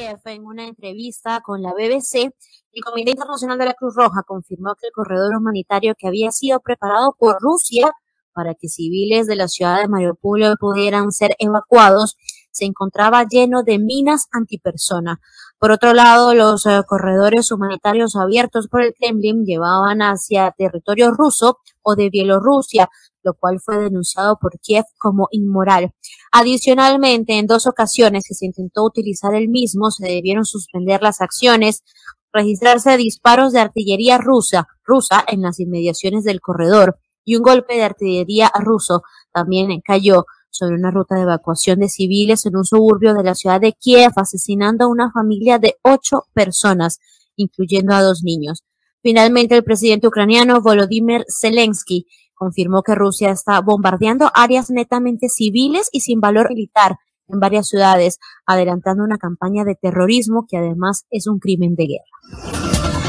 Kiev, en una entrevista con la BBC, el Comité Internacional de la Cruz Roja confirmó que el corredor humanitario que había sido preparado por Rusia para que civiles de la ciudad de Mariupol pudieran ser evacuados se encontraba lleno de minas antipersona. Por otro lado, los corredores humanitarios abiertos por el Kremlin llevaban hacia territorio ruso o de Bielorrusia, lo cual fue denunciado por Kiev como inmoral. Adicionalmente, en 2 ocasiones que se intentó utilizar el mismo, se debieron suspender las acciones, registrarse disparos de artillería rusa en las inmediaciones del corredor, y un golpe de artillería ruso también cayó sobre una ruta de evacuación de civiles en un suburbio de la ciudad de Kiev, asesinando a una familia de 8 personas, incluyendo a 2 niños. Finalmente, el presidente ucraniano Volodymyr Zelensky confirmó que Rusia está bombardeando áreas netamente civiles y sin valor militar en varias ciudades, adelantando una campaña de terrorismo que además es un crimen de guerra.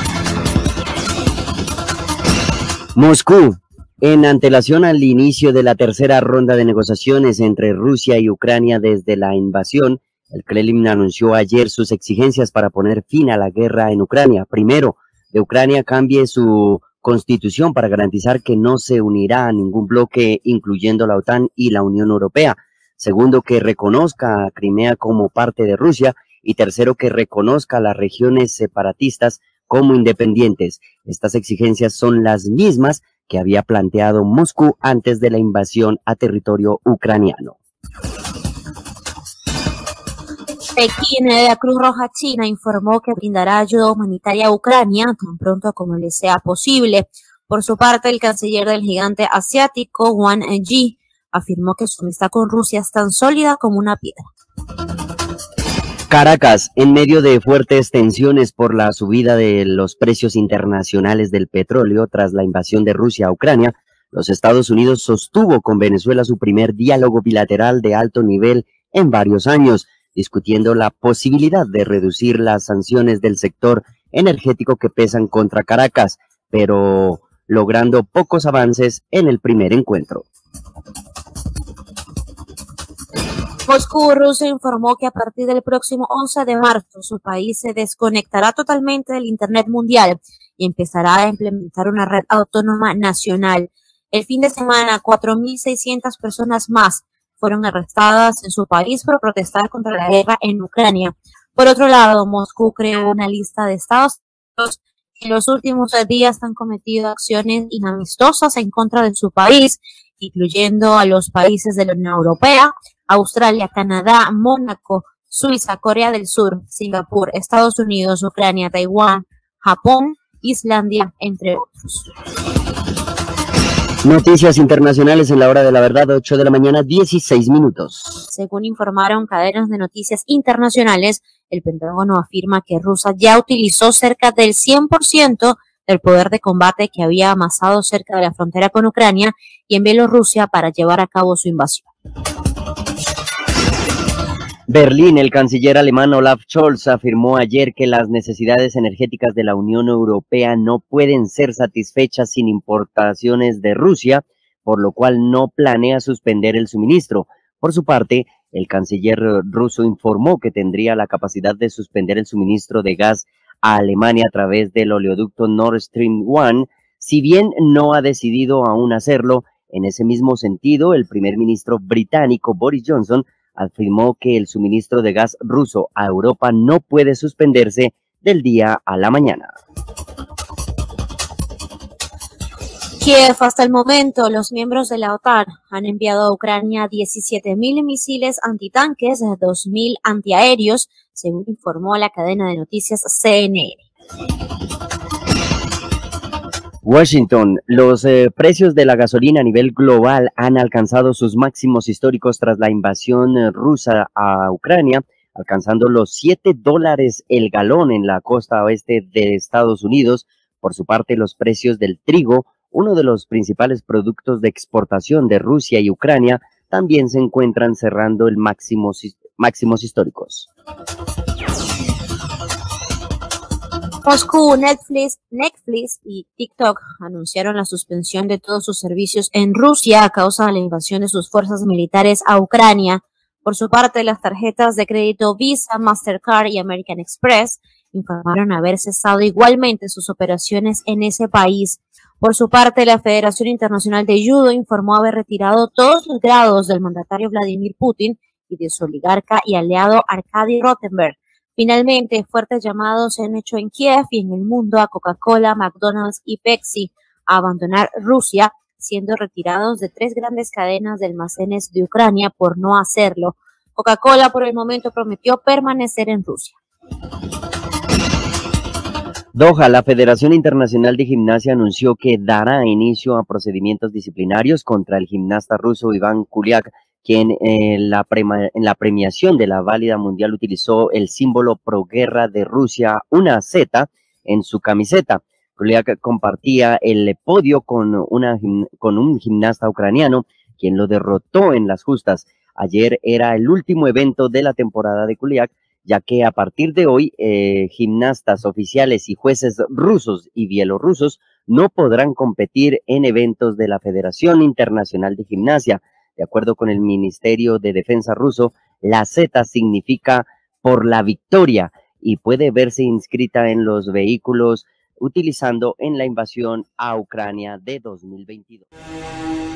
Moscú. En antelación al inicio de la tercera ronda de negociaciones entre Rusia y Ucrania desde la invasión, el Kremlin anunció ayer sus exigencias para poner fin a la guerra en Ucrania. Primero, que Ucrania cambie su constitución para garantizar que no se unirá a ningún bloque, incluyendo la OTAN y la Unión Europea. Segundo, que reconozca a Crimea como parte de Rusia. Y tercero, que reconozca a las regiones separatistas como independientes. Estas exigencias son las mismas que había planteado Moscú antes de la invasión a territorio ucraniano. Pekín, la Cruz Roja China informó que brindará ayuda humanitaria a Ucrania tan pronto como le sea posible. Por su parte, el canciller del gigante asiático, Wang Yi, afirmó que su amistad con Rusia es tan sólida como una piedra. Caracas, en medio de fuertes tensiones por la subida de los precios internacionales del petróleo tras la invasión de Rusia a Ucrania, los Estados Unidos sostuvo con Venezuela su primer diálogo bilateral de alto nivel en varios años, discutiendo la posibilidad de reducir las sanciones del sector energético que pesan contra Caracas, pero logrando pocos avances en el primer encuentro. Moscú, Rusia, informó que a partir del próximo 11 de marzo su país se desconectará totalmente del Internet mundial y empezará a implementar una red autónoma nacional. El fin de semana, 4.600 personas más fueron arrestadas en su país por protestar contra la guerra en Ucrania. Por otro lado, Moscú creó una lista de estados que en los últimos días han cometido acciones inamistosas en contra de su país, incluyendo a los países de la Unión Europea, Australia, Canadá, Mónaco, Suiza, Corea del Sur, Singapur, Estados Unidos, Ucrania, Taiwán, Japón, Islandia, entre otros. Noticias internacionales en la hora de la verdad, 8 de la mañana, 16 minutos. Según informaron cadenas de noticias internacionales, el Pentágono afirma que Rusia ya utilizó cerca del 100% del poder de combate que había amasado cerca de la frontera con Ucrania y en Bielorrusia para llevar a cabo su invasión. Berlín, el canciller alemán Olaf Scholz afirmó ayer que las necesidades energéticas de la Unión Europea no pueden ser satisfechas sin importaciones de Rusia, por lo cual no planea suspender el suministro. Por su parte, el canciller ruso informó que tendría la capacidad de suspender el suministro de gas a Alemania a través del oleoducto Nord Stream 1, si bien no ha decidido aún hacerlo. En ese mismo sentido, el primer ministro británico Boris Johnson afirmó que el suministro de gas ruso a Europa no puede suspenderse del día a la mañana. Kiev, hasta el momento, los miembros de la OTAN han enviado a Ucrania 17.000 misiles antitanques, 2.000 antiaéreos, según informó la cadena de noticias CNN. Washington, los precios de la gasolina a nivel global han alcanzado sus máximos históricos tras la invasión rusa a Ucrania, alcanzando los $7 el galón en la costa oeste de Estados Unidos. Por su parte, los precios del trigo, uno de los principales productos de exportación de Rusia y Ucrania, también se encuentran cerrando el máximos históricos. Moscú, Netflix y TikTok anunciaron la suspensión de todos sus servicios en Rusia a causa de la invasión de sus fuerzas militares a Ucrania. Por su parte, las tarjetas de crédito Visa, Mastercard y American Express informaron haber cesado igualmente sus operaciones en ese país. Por su parte, la Federación Internacional de Judo informó haber retirado todos los grados del mandatario Vladimir Putin y de su oligarca y aliado Arkady Rotenberg. Finalmente, fuertes llamados se han hecho en Kiev y en el mundo a Coca-Cola, McDonald's y Pepsi a abandonar Rusia, siendo retirados de 3 grandes cadenas de almacenes de Ucrania por no hacerlo. Coca-Cola por el momento prometió permanecer en Rusia. Doha, la Federación Internacional de Gimnasia anunció que dará inicio a procedimientos disciplinarios contra el gimnasta ruso Iván Kuliak, quien en la premiación de la válida mundial utilizó el símbolo proguerra de Rusia, una Z, en su camiseta. Kuliak compartía el podio con un gimnasta ucraniano, quien lo derrotó en las justas. Ayer era el último evento de la temporada de Kuliak, ya que a partir de hoy gimnastas oficiales y jueces rusos y bielorrusos no podrán competir en eventos de la Federación Internacional de Gimnasia. De acuerdo con el Ministerio de Defensa ruso, la Z significa por la victoria y puede verse inscrita en los vehículos utilizando en la invasión a Ucrania de 2022.